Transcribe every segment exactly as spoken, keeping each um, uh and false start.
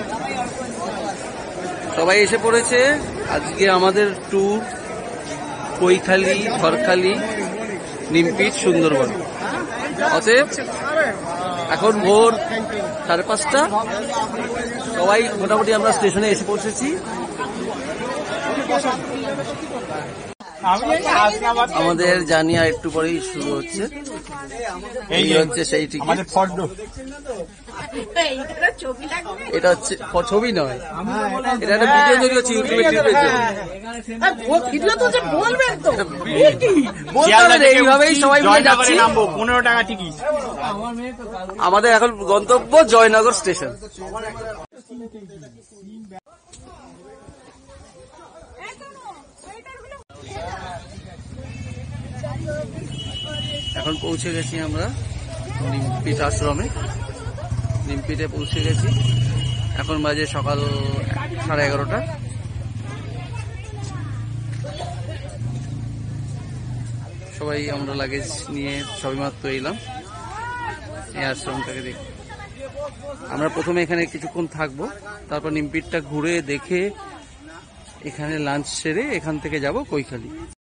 সবাই এসে পড়েছে। আজকে আমাদের ট্যুর কৈখালি, ঝড়খালি, নিমপিট, সুন্দরবন। অতএব এখন ভোর সাড়ে পাঁচটা, সবাই মোটামুটি আমরা স্টেশনে এসে পৌঁছেছি। আমাদের জার্নি আর একটু পরেই শুরু হচ্ছে। এই হচ্ছে সেই টিকিট। এটা হচ্ছে ছবি নয়, এটা একটা ভিডিও তৈরি হচ্ছে ইউটিউবে ক্লিপের জন্য। এইভাবেই সবাই মিলে যাচ্ছি। পনেরো টাকা টিকিট। আমাদের এখন গন্তব্য জয়নগর স্টেশন। এখন পৌঁছে গেছি আমরা নিমপিট আশ্রমে। নিমপিটে পৌঁছে গেছি। এখন বাজে সকাল সাড়ে এগারোটা। সবাই আমরা লাগেজ নিয়ে সবেমাত্র এলাম এই আশ্রমটাকে দেখি। আমরা প্রথমে এখানে কিছুক্ষণ থাকবো, তারপর নিমপিটটা ঘুরে দেখে এখানে লাঞ্চ সেরে এখান থেকে যাব কৈখালি।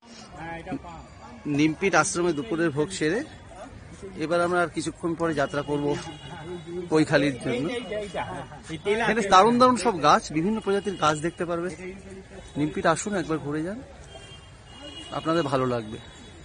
নিমপিট আশ্রমে দুপুরের ভোগ সেরে এবার আমরা আর কিছুক্ষণ পরে যাত্রা করব কৈখালির জন্য। এখানে দারুণ দারুণ সব গাছ, বিভিন্ন প্রজাতির গাছ দেখতে পারবে। নিমপিট আসুন, একবার ঘুরে যান, আপনাদের ভালো লাগবে।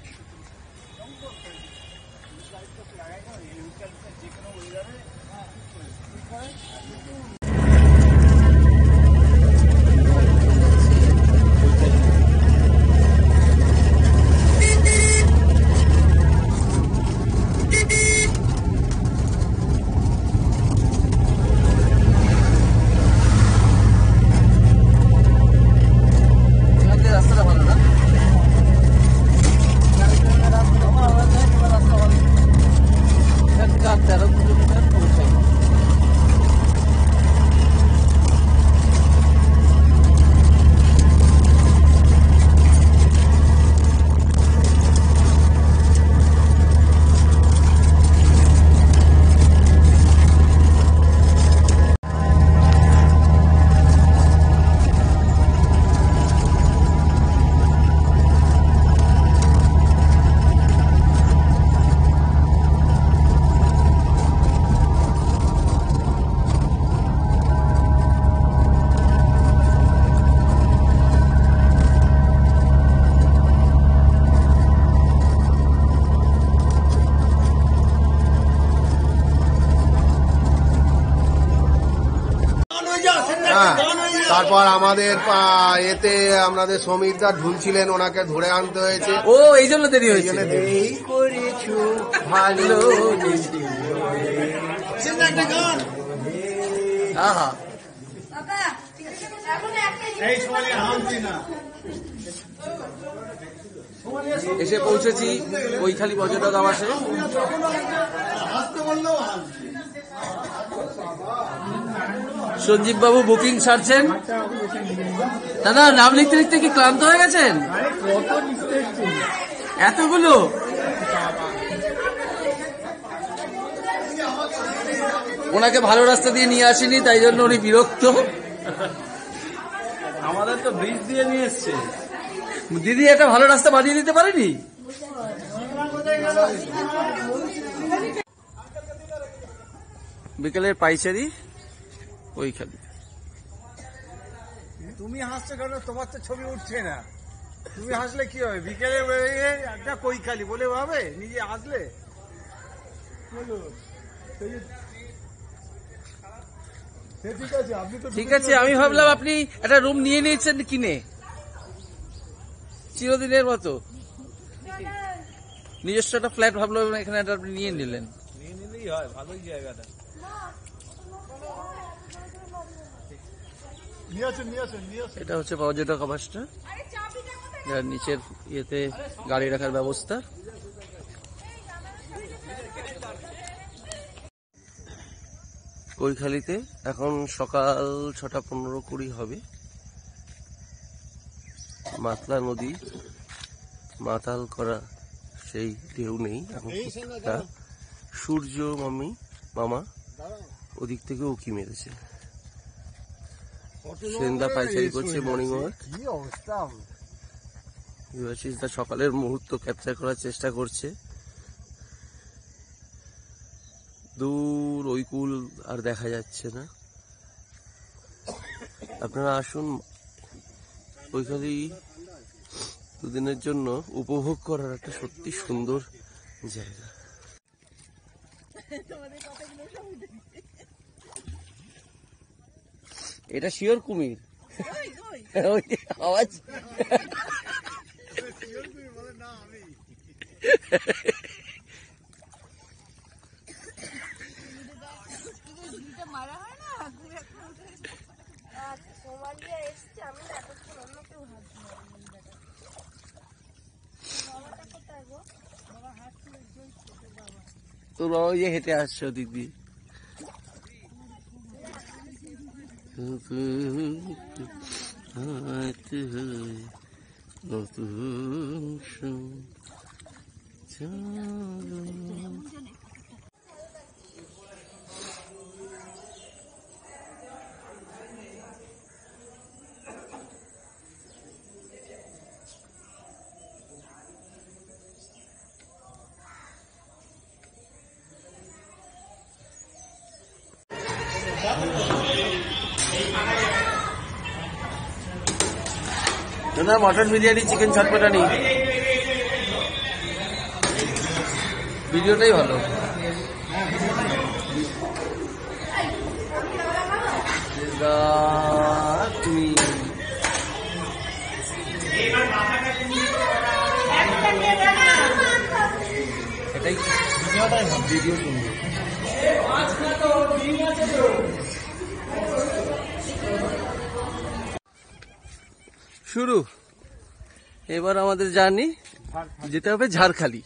তারপর আমাদের এতে আমাদের সমীরদা ঢুলছিলেন, ওনাকে ধরে আনতে হয়েছে। ও এই জন্য দেরি হয়েছে। ভালো এসে পৌঁছেছি কৈখালি পর্যটক আবাসে। সঞ্জীব বাবু বুকিং ছাড়ছেন। দাদা নাম লিখতে লিখতে কি ক্লান্ত হয়ে গেছেন? এতগুলো ওনাকে ভালো রাস্তা দিয়ে নিয়ে আসেনি, তাই জন্য উনি বিরক্ত। আমাদের তো ব্রিজ দিয়ে নিয়ে এসছে। দিদি একটা ভালো রাস্তা বানিয়ে দিতে পারেনি? বিকেলের পাইচারি কৈখালি। তুমি হাসছো কেন? তোমার তো ছবি উঠছে না। তুমি হাসলে কি হবে? বিকেলে একটা কৈখালি বলে ভাবে নিজে হাসলে। ঠিক আছে, আমি ভাবলাম আপনি একটা রুম নিয়ে নিয়েছেন কিনে চিরদিনের মতো। নিজস্ব একটা ফ্ল্যাট ভাবলাম এখানে একটা আপনি নিয়ে নিলেন। নিয়ে নিলেই হয়, ভালোই জায়গাটা। এটা হচ্ছে পর্যটক আবাসটা, যার নিচের ইয়েতে গাড়ি রাখার ব্যবস্থা। কৈখালিতে এখন সকাল ছটা পনেরো কুড়ি হবে। মাতলা নদী মাতাল করা সেই ঢেউ নেই এখন। সূর্য মামি মামা ওদিক থেকে উঁকি মেরেছে। সেন্দা পাইচারি করছে মর্নিং ওয়াক। কি অবস্থা! দেবাশিসদা সকালের মুহূর্ত ক্যাপচার করার চেষ্টা করছে। দূর ওই কুল আর দেখা যাচ্ছে না। আপনারা আসুন, ওইখানে দুদিনের জন্য উপভোগ করার একটা সত্যি সুন্দর জায়গা। এটা শিওর কুমির, আওয়াজ তোর বাবা যে হেঁটে আসছে ওদিক দিয়ে। না মটন বিরিয়ানি, চিকেন ছটপটানি, ভিডিওটাই ভালো। তুমি এটাই ভিডিও শুনবে। শুরু এবার আমাদের জার্নি, যেতে হবে ঝাড়খালি।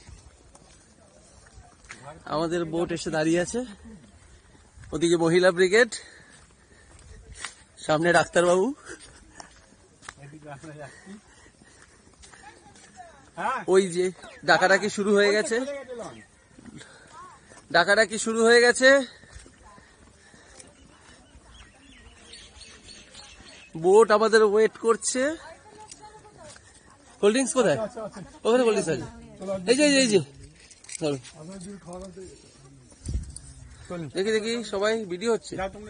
আমাদের বোট এসে দাঁড়িয়ে আছে, ওদিকে মহিলা ব্রিগেড, সামনে ডাক্তারবাবু, ওই যে ডাকাডাকি শুরু হয়ে গেছে, ডাকাডাকি শুরু হয়ে গেছে। বোট আমাদের ওয়েট করছে। কোল্ড ড্রিঙ্কস কোথায়? ওখানে কোল্ড ড্রিঙ্কস আছে, এই যে এই যে দেখি দেখি সবাই ভিডিও হচ্ছে।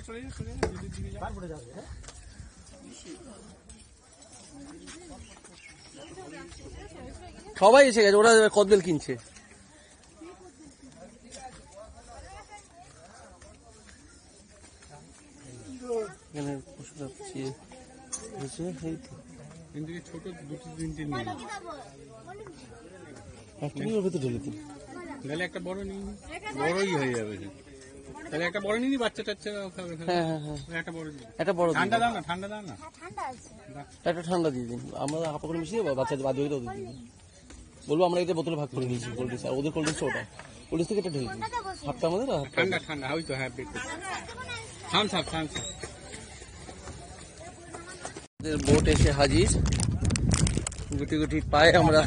সবাই এসে গেছে, ওরা কদবেল কিনছে। ছোট দুটো তিনটে নিয়ে গেলে একটা বড় নিয়ে বড়ই হয়ে যাবে, তাহলে একটা বড় নিয়ে বাচ্চা টাচ্চা খাবে। হ্যাঁ হ্যাঁ হ্যাঁ, একটা বড় একটা বড় ঠান্ডা দাও না, ঠান্ডা দাও না, একটা ঠান্ডা দিয়ে দিন। আমরা হাফা করে মিশিয়ে বাচ্চাদের বাদ হয়ে ওদের দিয়ে দিন। বলবো আমরা এটা বোতলে ভাগ করে নিয়েছি কোল্ড ড্রিঙ্কস, আর ওদের কোল্ড ড্রিঙ্কস ওটা কোল্ড ড্রিঙ্কস থেকে এটা ঢেলে দিন। হাফটা আমাদের ঠান্ডা ঠান্ডা ওই তো। হ্যাঁ থাম থাম থাম। বোট এসে হাজির, গুটি গুটি পায়ে আমরা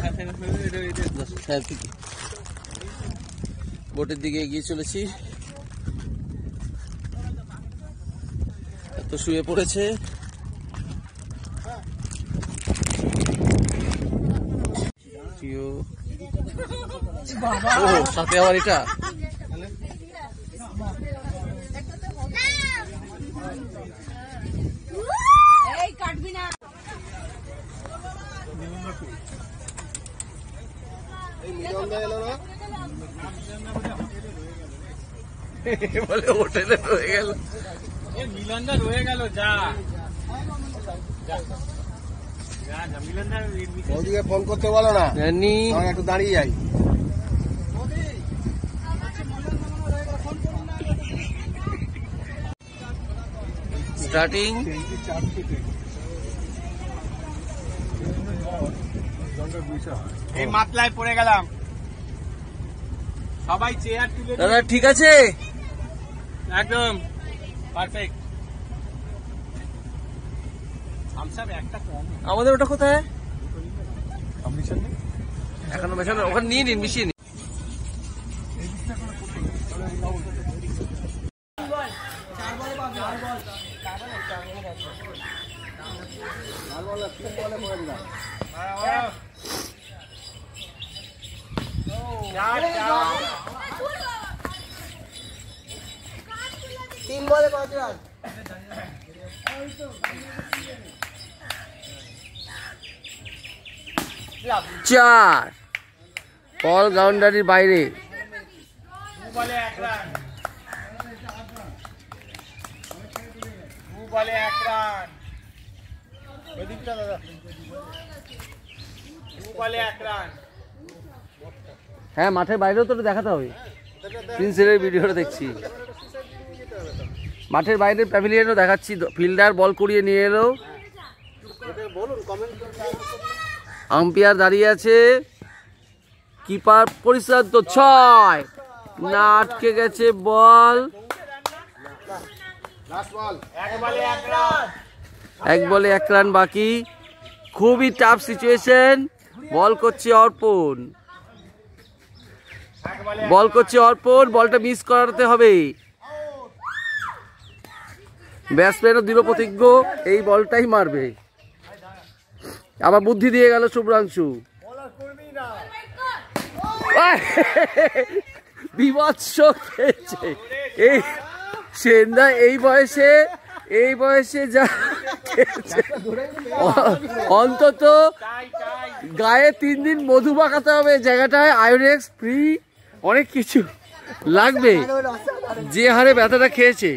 বোটের দিকে এগিয়ে চলেছি। এত শুয়ে পড়েছে, সাথে আবার এটা বলে হোটেলে রয়ে গেল, মিলনদা রয়ে গেল। যা ওদিকে ফোন করতে বলো না, একটু দাঁড়িয়ে যাই। স্টার্টিং এই মাতলায় পড়ে গেলাম। সবাই চেয়ার তুলে দাদা ঠিক আছে, একদম পারফেক্ট। একটা কম, আমাদের ওটা কোথায় এখনো মেশানো, ওখানে নিয়ে নিন, মিশিয়ে নিন। তিন বলে পাঁচ রান। চার বল বাউন্ডারির বাইরে। বলে এক রান বলে এক রান ওদিকটা দাদা বলে এক রান। হ্যাঁ মাঠের বাইরেও তো দেখাতে হবে। প্রিন্সেলের ভিডিওটা দেখছি, মাঠের বাইরের প্যাভিলিয়নও দেখাচ্ছি। ফিল্ডার বল কুড়িয়ে নিয়ে এলো, আম্পায়ার দাঁড়িয়ে আছে, কিপার পরিশ্রান্ত। ছয় না, আটকে গেছে বল। এক বলে এক রান বাকি। খুবই টাফ সিচুয়েশন। বল করছে অর্পণ, বল করছে অর্পণ, বলটা মিস করাতে হবে। ব্যাটসম্যানও দৃঢ় প্রতিজ্ঞ এই বলটাই মারবে। আবার বুদ্ধি দিয়ে গেল শুভ্রাংশু। বিভৎস খেয়েছে এই সেন্দা এই বয়সে, এই বয়সে যা খেয়েছে। অন্তত গায়ে তিন দিন মধু মাখাতে হবে জায়গাটায়। আয়োডেক্স ফ্রি অনেক কিছু লাগবে যে হারে ব্যথাটা খেয়েছে।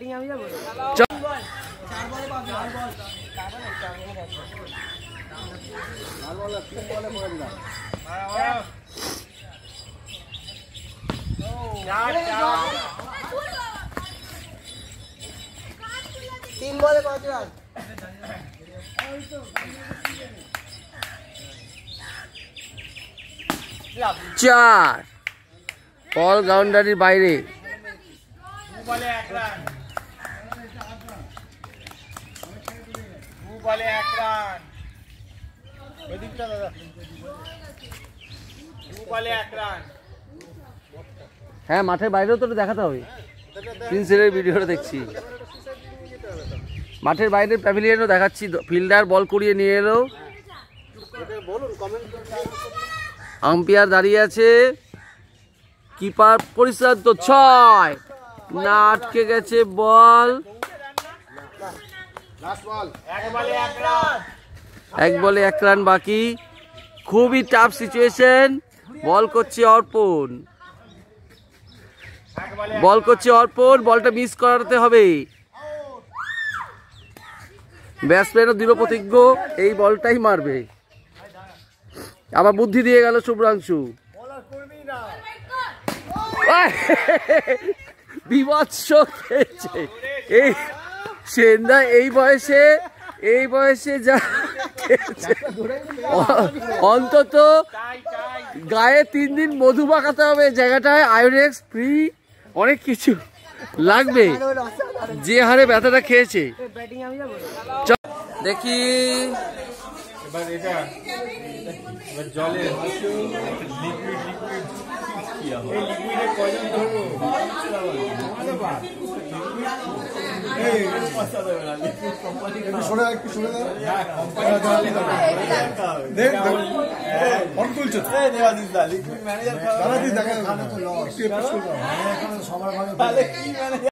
তিন বলে পাঁচ রান। চার বল বাউন্ডারির বাইরে। বলে এক রান বলে এক রান ওদিকটা দাদা বলে এক রান। হ্যাঁ মাঠের বাইরেও তো দেখাতে হবে। প্রিন্সেলের ভিডিওটা দেখছি, মাঠের বাইরের প্যাভিলিয়নও দেখাচ্ছি। ফিল্ডার বল কুড়িয়ে নিয়ে এলো, আম্পায়ার দাঁড়িয়ে আছে, কিপার পরিশ্রান্ত। ছয় না, আটকে গেছে বল। এক বলে এক রান বাকি। খুবই টাফ সিচুয়েশন। বল করছে অর্পণ, বল করছে অর্পণ, বলটা মিস করাতে হবে। ব্যাটসম্যানও দৃঢ় প্রতিজ্ঞ এই বলটাই মারবে। আবার বুদ্ধি দিয়ে গেল শুভ্রাংশু। বিভৎস খেয়েছে এই সেন্দা এই বয়সে, এই বয়সে যা খেয়েছে। অন্তত গায়ে তিন দিন মধু মাখাতে হবে জায়গাটায়। আয়োডেক্স ফ্রি অনেক কিছু লাগবে যে হারে ব্যথাটা খেয়েছে। দেখি এবার এটা এবার জলে লিকুইড লিকুইড এই লিকুইডে কয়জন ধরবো? সবার